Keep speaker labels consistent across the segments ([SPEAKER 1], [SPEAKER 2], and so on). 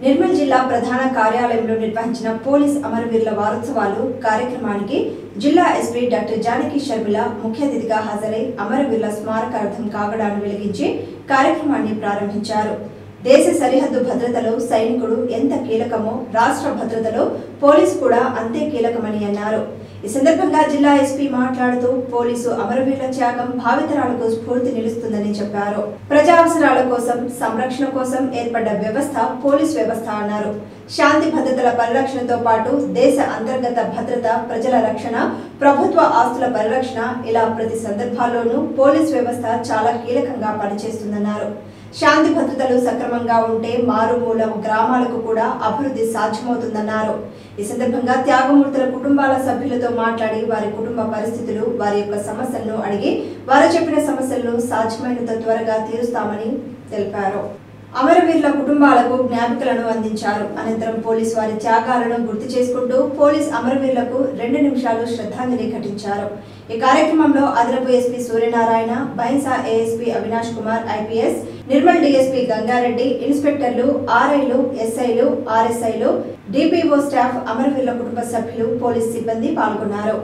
[SPEAKER 1] నిర్మల్ జిల్లా ప్రధాన కార్యాలయంలో నిర్వహించిన పోలీస్ అమరవీరుల వారోత్సవాలు కార్యక్రమానికి జిల్లా ఎస్పీ డాక్టర్ జానకి శర్మిల ముఖ్య అతిథిగా హాజరై అమరవీరుల స్మారకార్థం కాగడాన్ని వెలిగించి కార్యక్రమాన్ని ప్రారంభించారు. దేశ సరిహద్దు భద్రతలో సైనికుడు ఎంత కీలకమో రాష్ట్ర భద్రతలో పోలీసు కూడా అంతే కీలకమని అన్నారు. ఈ సందర్భంగా జిల్లా ఎస్పీ మాట్లాడుతూ పోలీసు అమరవీరుల త్యాగం భావితరాలకు స్ఫూర్తి నిలుస్తుందని చెప్పారు. ప్రజా అవసరాల కోసం సంరక్షణ కోసం ఏర్పడ్డ వ్యవస్థ పోలీస్ వ్యవస్థ అన్నారు. శాంతి భద్రతల పరిరక్షణతో పాటు దేశ అంతర్గత భద్రత, ప్రజల రక్షణ, ప్రభుత్వ ఆస్తుల పరిరక్షణ ఇలా ప్రతి సందర్భాల్లోనూ పోలీస్ వ్యవస్థ చాలా కీలకంగా పనిచేస్తుందన్నారు. శాంతి భద్రతలు సక్రమంగా ఉంటే మారుమూల గ్రామాలకు కూడా అభివృద్ధి సాధ్యమవుతుందన్నారు. ఈ సందర్భంగా త్యాగమూర్తుల కుటుంబాల సభ్యులతో మాట్లాడి వారి కుటుంబ పరిస్థితులు, వారి యొక్క సమస్యలను అడిగి వారు చెప్పిన సమస్యలను సాధ్యమైనంత త్వరగా తీరుస్తామని తెలిపారు. అమరవీరుల కుటుంబాలకు జ్ఞాపికలను అందించారు. అనంతరం పోలీసు వారి త్యాగాలను గుర్తు చేసుకుంటూ పోలీస్ అమరవీరులకు 2 నిమిషాలు శ్రద్ధాంజలి ఘటించారు. ఈ కార్యక్రమంలో అదనపు SP Suryanarayana, Bhainsa ASP Avinash Kumar IPS, Nirmal DSP Gangareddy, ఇన్స్పెక్టర్లు, ఆర్ఐలు, ఎస్ఐలు, ఆర్ఎస్ఐలు, డిపిఓ స్టాఫ్, అమరవీరుల కుటుంబ సభ్యులు, పోలీస్ సిబ్బంది పాల్గొన్నారు.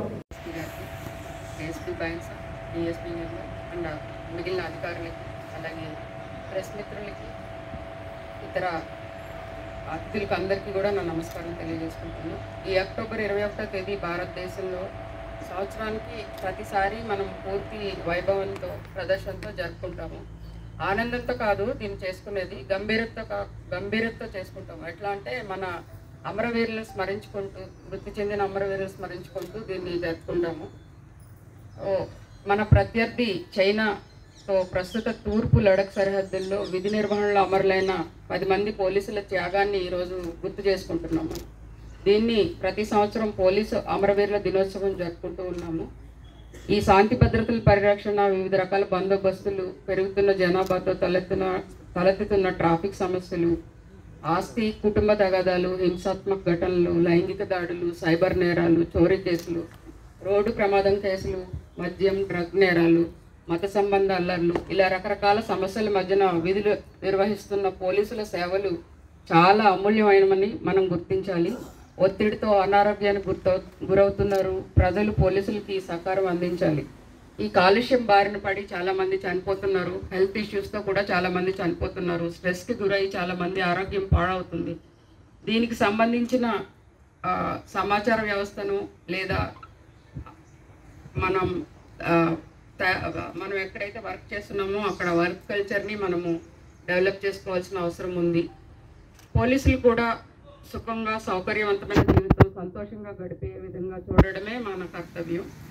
[SPEAKER 2] మిగిలిన అధికారులకి, అలాగే ప్రెస్ మిత్రులకి, ఇతర అతిథులకు అందరికీ కూడా నా నమస్కారం తెలియజేసుకుంటున్నాను. ఈ అక్టోబర్ 21వ తేదీ భారతదేశంలో సంవత్సరానికి ప్రతిసారి మనం పూర్తి వైభవంతో, ప్రదర్శనతో జరుపుకుంటాము. ఆనందంతో కాదు దీన్ని చేసుకునేది, గంభీరతతో చేసుకుంటాము. ఎట్లా అంటే మన అమరవీరులను స్మరించుకుంటూ, మృతి చెందిన అమరవీరులను స్మరించుకుంటూ దీన్ని జరుపుకుంటాము. మన ప్రత్యర్థి చైనాతో ప్రస్తుత తూర్పు లడఖ్ సరిహద్దుల్లో విధి నిర్వహణలో అమరులైన 10 మంది పోలీసుల త్యాగాన్ని ఈరోజు గుర్తు చేసుకుంటున్నాము. దీన్ని ప్రతి సంవత్సరం పోలీసు అమరవీరుల దినోత్సవం జరుపుకుంటూ ఉన్నాము. ఈ శాంతి భద్రతల పరిరక్షణ, వివిధ రకాల బందోబస్తులు, పెరుగుతున్న జనాభాతో తలెత్తుతున్న ట్రాఫిక్ సమస్యలు, ఆస్తి, కుటుంబ తగాదాలు, హింసాత్మక ఘటనలు, లైంగిక దాడులు, సైబర్ నేరాలు, చోరీ కేసులు, రోడ్డు ప్రమాదం కేసులు, మద్యం, డ్రగ్ నేరాలు, మత సంబంధ అల్లర్లు, ఇలా రకరకాల సమస్యల మధ్యన విధులు నిర్వహిస్తున్న పోలీసుల సేవలు చాలా అమూల్యమైనవని మనం గుర్తించాలి. ఒత్తిడితో అనారోగ్యానికి గురవుతున్నారు ప్రజలు, పోలీసులకి సహకారం అందించాలి. ఈ కాలుష్యం బారిన పడి చాలామంది చనిపోతున్నారు. హెల్త్ ఇష్యూస్తో కూడా చాలామంది చనిపోతున్నారు. స్ట్రెస్కి గురై చాలామంది ఆరోగ్యం పాడవుతుంది. దీనికి సంబంధించిన సమాచార వ్యవస్థను లేదా మనం ఎక్కడైతే వర్క్ చేస్తున్నామో అక్కడ వర్క్ కల్చర్ని మనము డెవలప్ చేసుకోవాల్సిన అవసరం ఉంది. పోలీసులు కూడా సుఖంగా, సౌకర్యవంతమైన జీవితం, సంతోషంగా గడిపే విధంగా చూడడమే మన కర్తవ్యం.